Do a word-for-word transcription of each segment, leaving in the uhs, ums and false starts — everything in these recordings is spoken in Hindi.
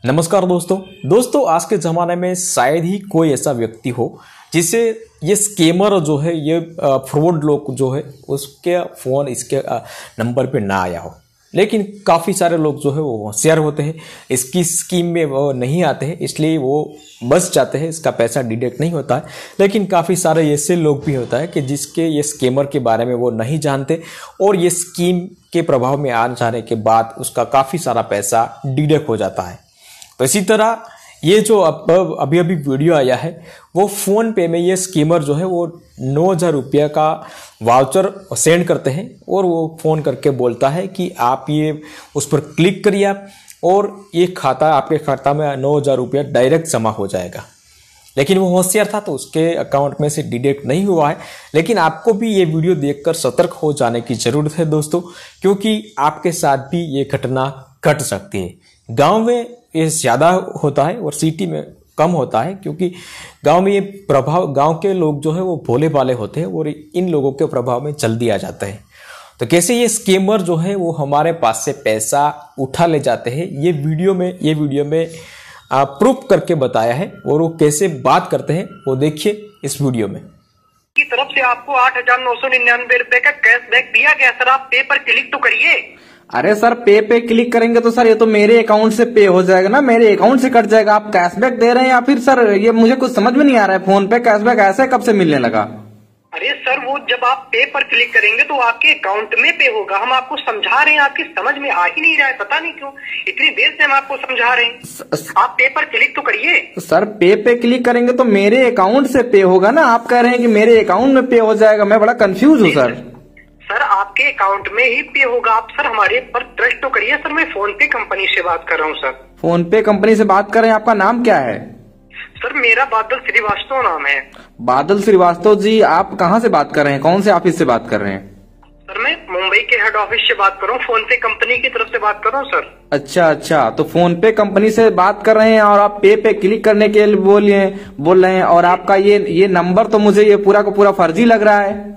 नमस्कार दोस्तों दोस्तों आज के ज़माने में शायद ही कोई ऐसा व्यक्ति हो जिसे ये स्कैमर जो है ये फ्रॉड लोग जो है उसके फ़ोन इसके नंबर पे ना आया हो। लेकिन काफ़ी सारे लोग जो है वो होशियार होते हैं, इसकी स्कीम में वो नहीं आते हैं, इसलिए वो बच जाते हैं, इसका पैसा डिडक्ट नहीं होता है। लेकिन काफ़ी सारे ऐसे लोग भी होता है कि जिसके ये स्कैमर के बारे में वो नहीं जानते और ये स्कीम के प्रभाव में आ जाने के बाद उसका काफ़ी सारा पैसा डिडक्ट हो जाता है। तो इसी तरह ये जो अब अभी अभी वीडियो आया है वो फ़ोन पे में ये स्कीमर जो है वो नौ हज़ार रुपये का वाउचर सेंड करते हैं और वो फ़ोन करके बोलता है कि आप ये उस पर क्लिक करिए और ये खाता आपके खाता में नौ हज़ार रुपये डायरेक्ट जमा हो जाएगा। लेकिन वो होशियार था तो उसके अकाउंट में से डिडक्ट नहीं हुआ है। लेकिन आपको भी ये वीडियो देखकर सतर्क हो जाने की ज़रूरत है दोस्तों, क्योंकि आपके साथ भी ये घटना घट सकती है। गांव में ये ज़्यादा होता है और सिटी में कम होता है, क्योंकि गांव में ये प्रभाव गांव के लोग जो है वो भोले भाले होते हैं और इन लोगों के प्रभाव में जल्दी आ जाते हैं। तो कैसे ये स्कैमर जो है वो हमारे पास से पैसा उठा ले जाते हैं, ये वीडियो में ये वीडियो में प्रूफ करके बताया है और वो कैसे बात करते हैं वो देखिए इस वीडियो में। की तरफ से आपको आठ हजार नौ सौ निन्यानवे रुपए का कैशबैक दिया गया सर, आप पे पर क्लिक तो करिए। अरे सर पे पे क्लिक करेंगे तो सर ये तो मेरे अकाउंट से पे हो जाएगा ना, मेरे अकाउंट से कट जाएगा। आप कैशबैक दे रहे हैं या फिर सर ये मुझे कुछ समझ में नहीं आ रहा है। फोन पे कैशबैक ऐसे कब से मिलने लगा? अरे सर वो जब आप पे पर क्लिक करेंगे तो आपके अकाउंट में पे होगा। हम आपको समझा रहे हैं, आपकी समझ में आ ही नहीं रहा है, पता नहीं क्यों इतनी देर से हम आपको समझा रहे हैं। आप पे पर क्लिक तो करिए। सर पे पे क्लिक करेंगे तो मेरे अकाउंट से पे होगा ना, आप कह रहे हैं कि मेरे अकाउंट में पे हो जाएगा। मैं बड़ा कंफ्यूज हूँ सर। सर आपके अकाउंट में ही पे होगा। आप सर हमारे पर ट्रस्ट तो करिए। सर मैं फोन पे कंपनी से बात कर रहा हूँ सर। फोन पे कंपनी से बात कर रहे हैं, आपका नाम क्या है? सर मेरा बादल श्रीवास्तव नाम है। बादल श्रीवास्तव जी, आप कहाँ से बात कर रहे हैं, कौन से ऑफिस से बात कर रहे हैं? सर मैं मुंबई के हेड ऑफिस से बात कर रहा हूँ, फोन पे कंपनी की तरफ से बात कर रहा हूँ सर। अच्छा अच्छा, तो फोन पे कंपनी से बात कर रहे हैं और आप पे पे क्लिक करने के लिए बोलिए बोल रहे हैं और आपका ये ये नंबर तो मुझे ये पूरा का पूरा फर्जी लग रहा है।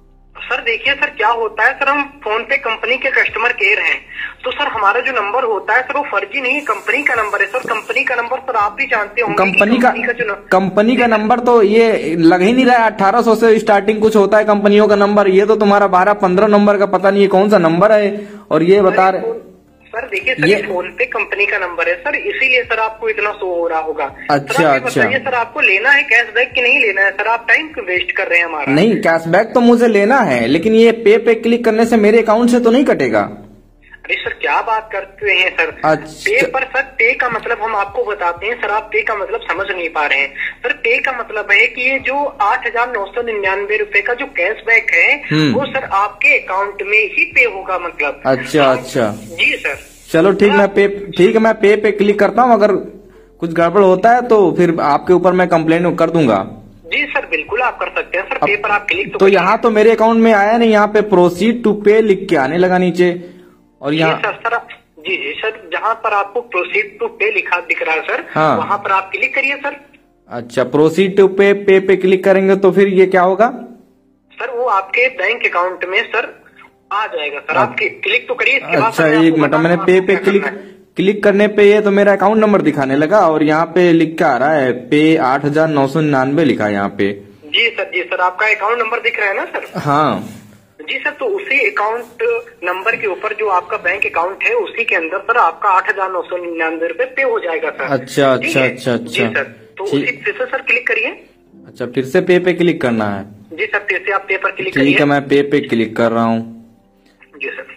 सर देखिए सर क्या होता है सर, हम फोन पे कंपनी के कस्टमर केयर हैं, तो सर हमारा जो नंबर होता है सर वो फर्जी नहीं, कंपनी का नंबर है सर। कंपनी का नंबर सर आप भी जानते होंगे। कंपनी का कंपनी का नंबर तो ये लग ही नहीं रहा है। अठारह सौ से स्टार्टिंग कुछ होता है कंपनियों का नंबर, ये तो तुम्हारा बारह पंद्रह नंबर का पता नहीं है कौन सा नंबर है और ये बता रहे। सर देखिए सर ये फोन पे कंपनी का नंबर है सर, इसीलिए सर आपको इतना शो हो रहा होगा। अच्छा अच्छा, ये सर आपको लेना है कैशबैक कि नहीं लेना है सर? आप टाइम क्यों वेस्ट कर रहे हैं हमारा? नहीं कैशबैक तो मुझे लेना है, लेकिन ये पे पे क्लिक करने से मेरे अकाउंट से तो नहीं कटेगा। अरे सर क्या बात करते हैं सर। अच्छा। पे पर सर पे का मतलब हम आपको बताते हैं सर, आप पे का मतलब समझ नहीं पा रहे हैं सर। पे का मतलब है कि ये जो आठ हजार नौ सौ निन्यानवे रूपये का जो कैशबैक है वो सर आपके अकाउंट में ही पे होगा मतलब। अच्छा अच्छा जी सर। चलो ठीक, मैं पे ठीक है मैं पे पे क्लिक करता हूँ। अगर कुछ गड़बड़ होता है तो फिर आपके ऊपर मैं कंप्लेन कर दूंगा। जी सर बिल्कुल आप कर सकते हैं सर। पे पर आप क्लिक तो, तो यहाँ तो मेरे अकाउंट में आया नहीं, यहाँ पे प्रोसीड टू पे लिख के आने लगा नीचे और यहाँ sir sir ji ji sir जहाँ पर आपको प्रोसीड टू पे लिखा दिख रहा है सर, हाँ वहाँ पर आप क्लिक करिए सर। अच्छा प्रोसीड टू पे पे पे क्लिक करेंगे तो फिर ये क्या होगा सर? वो आपके बैंक अकाउंट में सर आ जाएगा सर। आप क्लिक तो करिए। अच्छा एक मिनट, मैंने पे पे क्लिक क्लिक करने पे ये तो मेरा अकाउंट नंबर दिखाने लगा और यहाँ पे लिख के आ रहा है पे आठ हजार नौ सौ निन्यानवे लिखा है यहाँ पे। जी सर जी सर आपका अकाउंट नंबर दिख रहा है ना सर? हाँ जी सर, तो उसी अकाउंट नंबर के ऊपर जो आपका बैंक अकाउंट है उसी के अंदर सर आपका आठ हजार नौ सौ निन्यानवे रूपये पे हो जाएगा सर। अच्छा अच्छा अच्छा अच्छा जी सर, तो उसी फिर से सर क्लिक करिए। अच्छा फिर से पे पे क्लिक करना है? जी सर फिर से आप पे पर क्लिक करिए। ठीक है मैं पे पे क्लिक कर रहा हूँ। जी सर।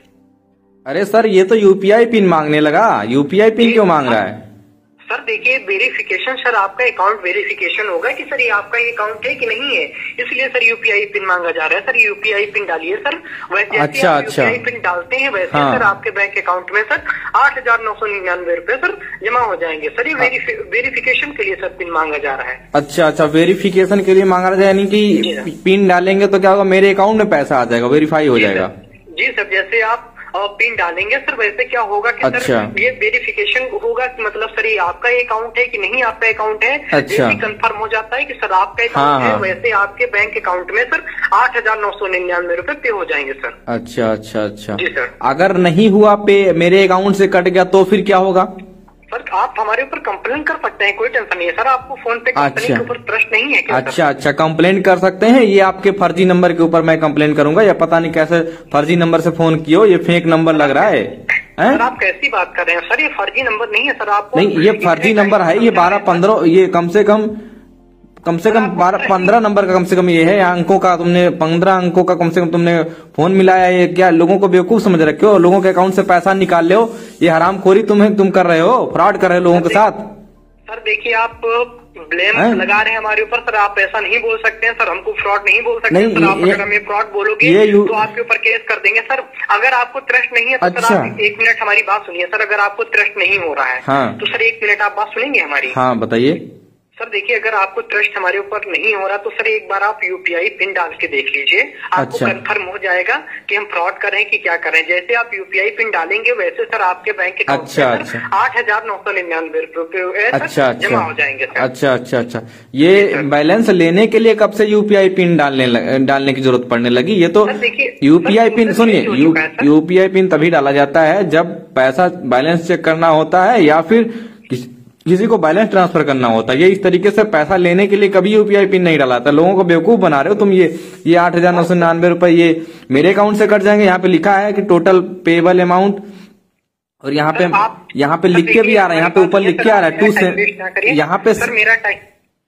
अरे सर ये तो यूपीआई पिन मांगने लगा, यूपीआई पिन क्यों मांग रहा है? सर देखिए वेरिफिकेशन सर आपका अकाउंट वेरिफिकेशन होगा कि सर ये आपका ये अकाउंट है कि नहीं है, इसलिए सर यूपीआई पिन मांगा जा रहा है। सर यूपीआई पिन डालिए सर। वैसे अच्छा अच्छा यूपीआई पिन डालते हैं वैसे हाँ। सर आपके बैंक अकाउंट में सर आठ हजार नौ सौ निन्यानवे रूपये सर जमा हो जाएंगे सर। ये वेरिफिकेशन के लिए सर पिन मांगा जा रहा है। अच्छा अच्छा वेरिफिकेशन के लिए मांगा रहा है, यानी कि पिन डालेंगे तो क्या होगा, मेरे अकाउंट में पैसा आ जाएगा, वेरीफाई हो जाएगा। जी सर जैसे आप और पिन डालेंगे सर वैसे क्या होगा कि अच्छा। सर ये वेरिफिकेशन होगा कि मतलब सर ये आपका ये अकाउंट है कि नहीं आपका अकाउंट है। अच्छा। कंफर्म हो जाता है कि सर आपका अकाउंट हाँ, है हाँ। वैसे आपके बैंक अकाउंट में सर आठ हजार नौ सौ निन्यानवे रूपये पे हो जाएंगे सर। अच्छा अच्छा अच्छा जी सर। अगर नहीं हुआ पे, मेरे अकाउंट से कट गया तो फिर क्या होगा? सर आप हमारे ऊपर कंप्लेन कर सकते हैं, कोई टेंशन नहीं है सर। आपको फोन पे कंपनी अच्छा। के ऊपर ट्रस्ट नहीं है क्या? अच्छा अच्छा, कंप्लेन कर सकते हैं। ये आपके फर्जी नंबर के ऊपर मैं कंप्लेन करूंगा, या पता नहीं कैसे फर्जी नंबर से फोन किया, ये फेक नंबर लग रहा है। हैं? सर आप कैसी बात कर रहे हैं सर? ये फर्जी नंबर नहीं है सर। आपको नहीं, ये फर्जी नंबर है। ये बारह पंद्रह, ये कम से कम कम से कम बारह पंद्रह नंबर का कम से कम ये है अंकों का। तुमने पंद्रह अंकों का कम से कम तुमने फोन मिलाया। ये क्या लोगों को बेवकूफ समझ रखे हो? लोगों के अकाउंट से पैसा निकाल ले हो, ये हरामखोरी तुम्हें तुम कर रहे हो, फ्रॉड कर रहे हो लोगों के साथ। सर देखिए आप ब्लेम लगा रहे हैं हमारे ऊपर सर। आप ऐसा नहीं बोल सकते हैं सर, हमको फ्रॉड नहीं बोल सकते नहीं, सर। आप ये, अगर हमें फ्रॉड बोलोगे तो आपके ऊपर केस कर देंगे सर। अगर आपको ट्रस्ट नहीं है तो अच्छा। सर आप एक मिनट हमारी बात सुनिए सर। अगर आपको ट्रस्ट नहीं हो रहा है हाँ। तो सर एक मिनट आप बात सुनेंगे हमारी? हाँ बताइए सर। देखिए अगर आपको ट्रस्ट हमारे ऊपर नहीं हो रहा तो सर एक बार आप यूपीआई पिन डाल के देख लीजिए, आपको अच्छा। कंफर्म हो जाएगा कि हम फ्रॉड कर रहे हैं कि क्या कर रहे हैं। जैसे आप यूपीआई पिन डालेंगे वैसे सर आपके बैंक अकाउंट अच्छा, में अच्छा। आठ हजार नौ सौ निन्यानवे रुपए अच्छा जमा अच्छा हो जाएंगे सर। अच्छा अच्छा अच्छा। ये बैलेंस लेने के लिए कब से यूपीआई पिन डालने लग, डालने की जरूरत पड़ने लगी? ये तो यूपीआई पिन सुनिए, यूपीआई पिन तभी डाला जाता है जब पैसा बैलेंस चेक करना होता है या फिर किसी को बैलेंस ट्रांसफर करना होता है। ये इस तरीके से पैसा लेने के लिए कभी यूपीआई पिन नहीं डाला था। लोगों को बेवकूफ बना रहे हो तुम। ये ये आठ हजार नौ सौ निन्यानवे रुपए ये मेरे अकाउंट से कट जाएंगे। यहाँ पे लिखा है कि टोटल पेबल अमाउंट, और यहाँ पे यहाँ पे लिख के भी आ रहा है, यहाँ पे ऊपर लिख के आ रहा है टू से, यहाँ पे सर मेरा टाइम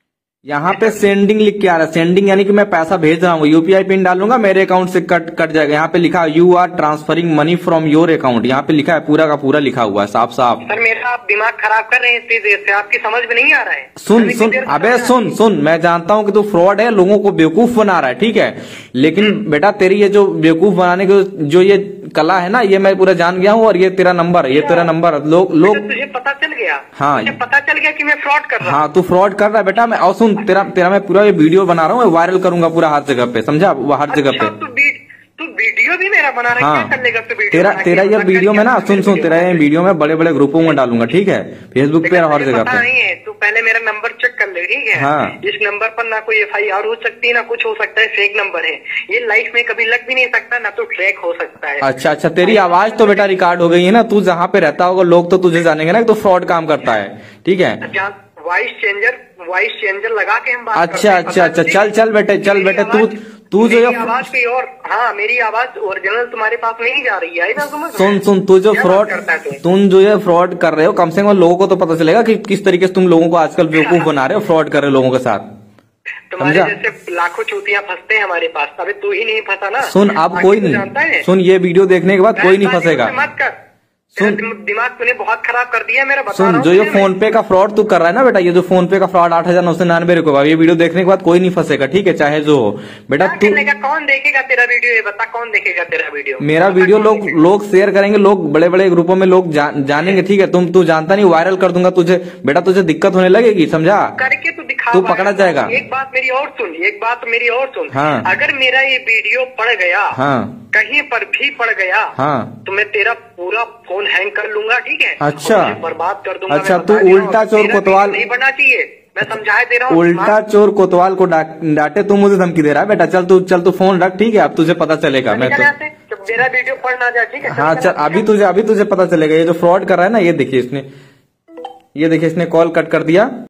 यहाँ पे सेंडिंग लिख के आ रहा है। सेंडिंग यानी कि मैं पैसा भेज रहा हूँ, यूपीआई पिन डालूंगा मेरे अकाउंट से कट कट जाएगा। यहाँ पे लिखा है you are transferring money from your account. यहाँ पे लिखा है, पूरा का पूरा लिखा हुआ है साफ साफ। सर मेरा आप दिमाग खराब कर रहे हैं इतनी देर से, आपकी समझ में नहीं आ रहा है? सुन सुन अबे सुन सुन, मैं जानता हूँ कि तू फ्रॉड है, लोगों को बेवकूफ बना रहा है, ठीक है, लेकिन बेटा तेरी ये जो बेवकूफ बनाने की जो ये कला है ना, ये मैं पूरा जान गया हूँ। और ये तेरा नंबर है, ये तेरा नंबर है। लोग लोग तुझे पता चल गया? हाँ मुझे पता चल गया कि मैं फ्रॉड कर रहा हूँ। हाँ तू फ्रॉड कर रहा है बेटा। मैं और सुन, तेरा तेरा मैं पूरा ये वीडियो बना रहा हूँ, वायरल करूंगा पूरा हर जगह पे, समझा? वो हर जगह पे। तू तू वीडियो भी मेरा बना रहा है? हाँ, क्या कर लेगा तू वीडियो? तेरा तेरा ये वीडियो में ना, सुन सुन, तेरा ये वीडियो में बड़े बड़े ग्रुपों में डालूंगा, ठीक है, फेसबुक पे और हर जगह पे। नहीं है तू पहले मेरा नंबर चेक कर ले, ठीक है? हाँ। इस नंबर पर ना कोई एफ आई आर हो सकती है ना कुछ हो सकता है, फेक नंबर है ये। लाइफ में कभी लग भी नहीं सकता, ना तो ट्रैक हो सकता है। अच्छा अच्छा, तेरी आवाज तो बेटा रिकॉर्ड हो गई है ना, तू जहाँ पे रहता होगा लोग तो तुझे जानेंगे ना, तो फ्रॉड काम करता है, ठीक है? वॉइस चेंजर वॉइस चेंजर लगा के हम बात अच्छा अच्छा अच्छा, चल चल बेटे, चल बेटे, तू तू जो ये आवाज की और हाँ मेरी आवाज ओरिजिनल तुम्हारे पास नहीं जा रही है ना, समझ? सुन सुन, तू जो फ्रॉड तुम जो ये फ्रॉड कर रहे हो, कम से कम लोगों को तो पता चलेगा कि किस तरीके से तुम लोगों को आजकल बेवकूफ बना रहे हो, फ्रॉड कर रहे हो लोगों के साथ। तुम्हारे जैसे लाखों चूतियां फंसते हैं हमारे पास, अबे तू ही नहीं फंसा ना। सुन, अब कोई नहीं, सुन, ये वीडियो देखने के बाद कोई नहीं फंसेगा। मत कर, सुन दिमाग तूने बहुत खराब कर दिया मेरा, बता सुन, जो ये फोन पे का फ्रॉड तू कर रहा है ना बेटा, ये जो फोन पे का फ्रॉड आठ हजार नौ सौ निन्यानवे रुपए, ये वीडियो देखने के बाद कोई नहीं फंसेगा, ठीक है, चाहे जो हो बेटा। तू कौन देखेगा तेरा वीडियो? ये बता, कौन देखेगा तेरा वीडियो? मेरा वीडियो लोग लोग शेयर करेंगे, लोग बड़े बड़े ग्रुपों में लोग जानेंगे, ठीक है? तुम तू जानता नहीं, वायरल कर दूंगा तुझे बेटा, तुझे दिक्कत होने लगेगी, समझा? करके तू दिखा, तू पकड़ा जाएगा। एक बात मेरी और सुन, एक बात मेरी और सुन। हाँ। अगर मेरा ये वीडियो पड़ गया, हाँ, कहीं पर भी पड़ गया, हाँ, तो मैं तेरा पूरा फोन हैंग कर लूंगा, ठीक है? अच्छा, बर्बाद कर दूंगा। अच्छा, तू उल्टा चोर कोतवाल नहीं बनना चाहिए, मैं समझाए दे रहा हूँ। उल्टा चोर कोतवाल को डांटे, तू मुझे धमकी दे रहा है बेटा। चल तू चल तू फोन रख, ठीक है? अब तुझे पता चलेगा। मैं तो मेरा वीडियो पढ़ ना जाए, ठीक है? हाँ चल, अभी तुझे अभी तुझे पता चलेगा। ये जो फ्रॉड कर रहा है ना, ये देखिए इसने ये देखिए इसने कॉल कट कर दिया।